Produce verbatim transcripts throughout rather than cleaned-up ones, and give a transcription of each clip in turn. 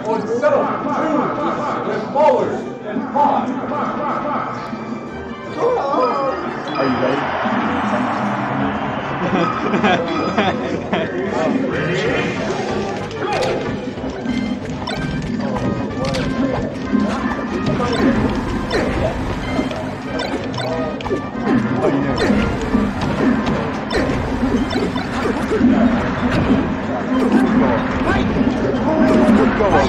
on settlement two with ballers and five. Are you ready? What are you doing? Go on.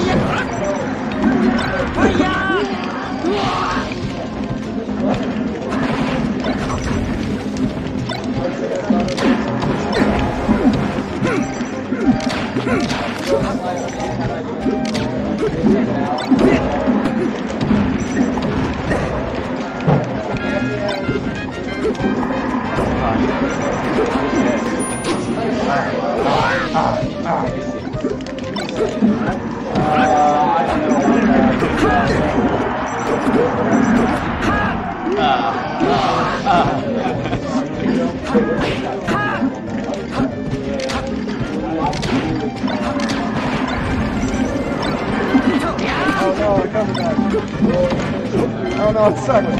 Oh no, it's sucking.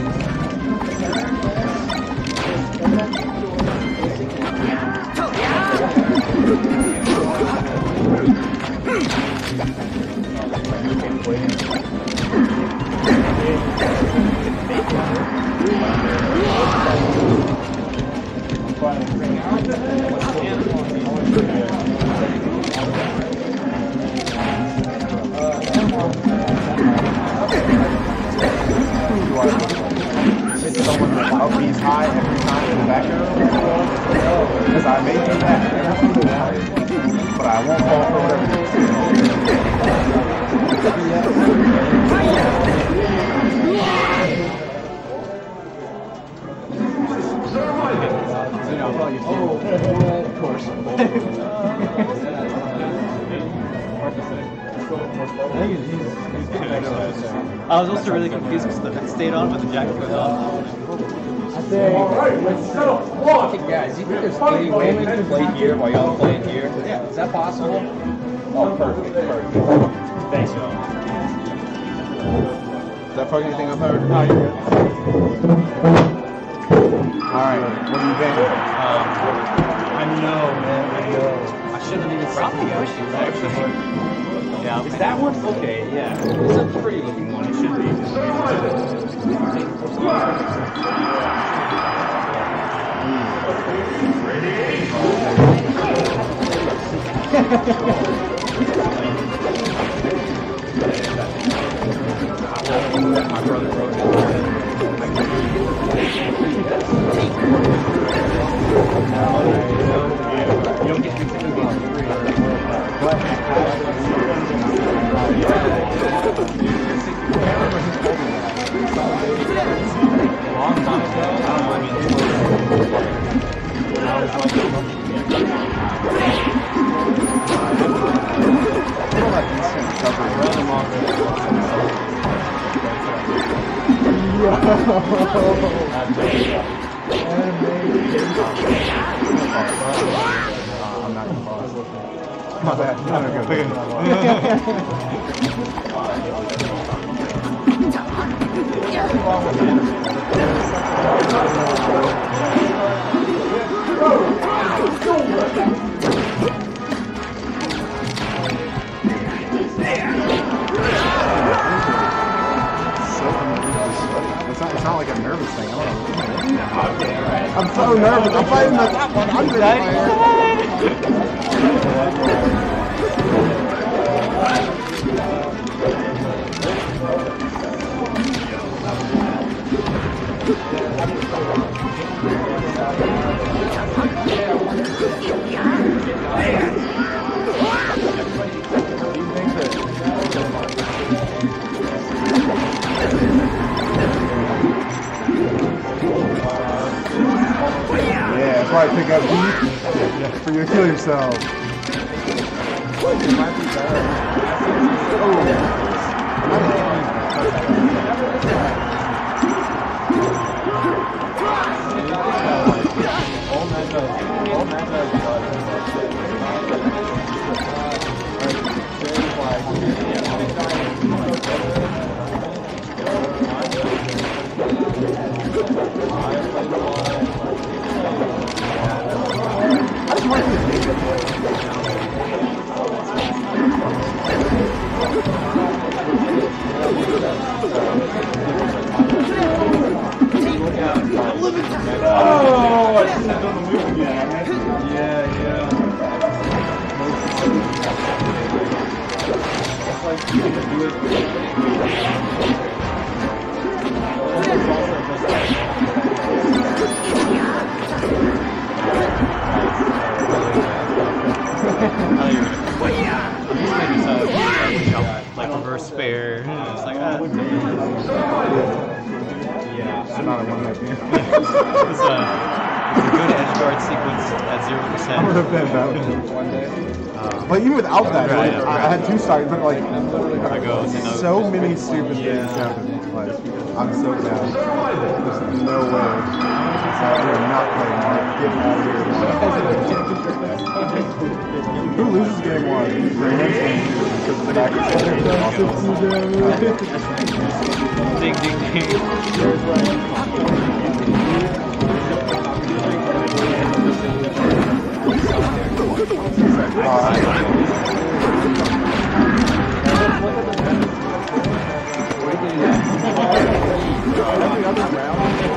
Someone without these high every time in the background because I may do that, but I won't fall for whatever it is. Of course. I was also really confused because the hood stayed on, but the jacket was off. Alright, let's settle one. Hey guys, you think there's any way we can play here while y'all play here? Yeah. Is that possible? Oh, perfect, perfect. Thanks, y'all. Is that fucking anything I've heard? No, you're good. Alright, what do you think? Um, I know, man, I know. I shouldn't have even probably got you, actually. Yeah. Is that one? Okay, yeah. It's a pretty looking one. It should be. My brother wrote it. You don't get to do long time ago, I mean, when I was like, I'm not gonna pause. My bad. I'm not gonna go. It's not, it's not like a nervous thing. I don't know. I'm so nervous. I'm fighting the top one. I'm excited. Yeah, that's why I pick up beef for you to kill yourself. It might be better. Oh. All matchup, all matchup. Like reverse spare. It's like, ah. Yeah. Should not have won that game. It's a, it's a good edge guard sequence at zero percent. I would have been that one day. But even without that, Right, like, right. I had two sides, but like I go, you know, so many stupid things happen. Like, I'm so bad. There's no way. We're not playing Marth. Get out of here. Who loses game one? Rams game two because the back is ding, ding, ding. Every other round.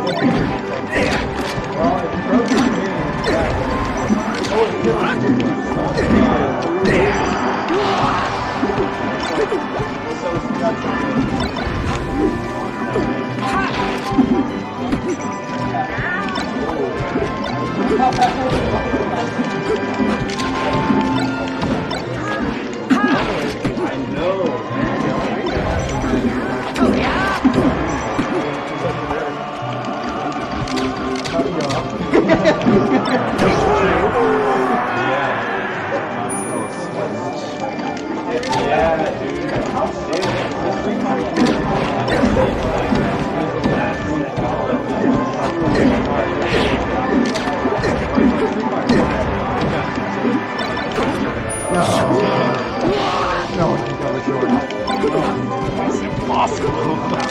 No one can cover Jordan. It's impossible.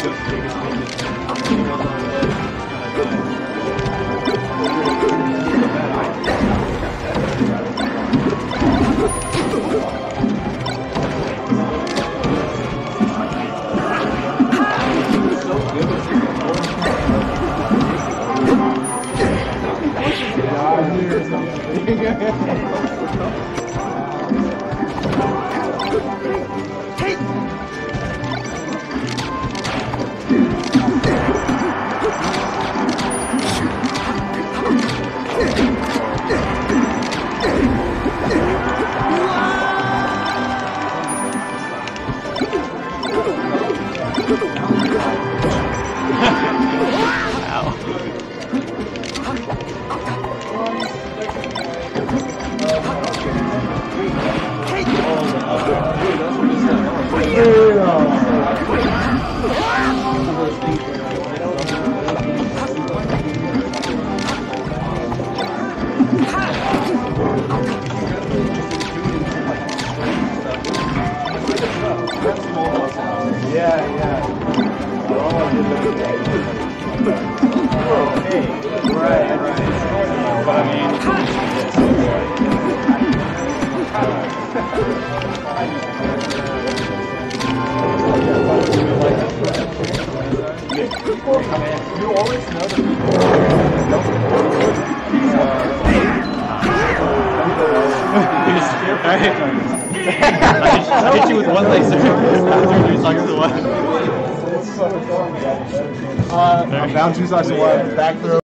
Yeah, yeah. Right, right. But I mean, You always know that I hit you with one laser. Two sucks to one. uh, I'm down two socks to one. Back throw.